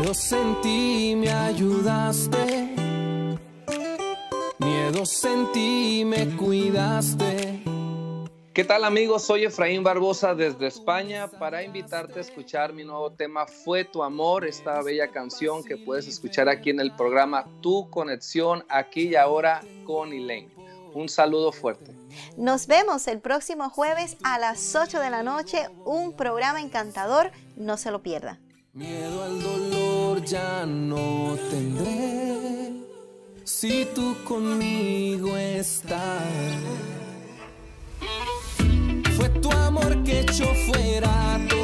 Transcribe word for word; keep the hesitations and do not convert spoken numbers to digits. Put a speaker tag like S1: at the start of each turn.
S1: Miedos en ti me ayudaste, miedos en ti me cuidaste.
S2: ¿Qué tal, amigos? Soy Efraín Barbosa desde España para invitarte a escuchar mi nuevo tema Fue tu amor, esta bella canción que puedes escuchar aquí en el programa Tu Conexión, aquí y ahora con Elaine. Un saludo fuerte.
S3: Nos vemos el próximo jueves a las ocho de la noche, un programa encantador, no se lo pierda.
S1: Miedo al dolor ya no tendré si tú conmigo estás. Fue tu amor que echó fuera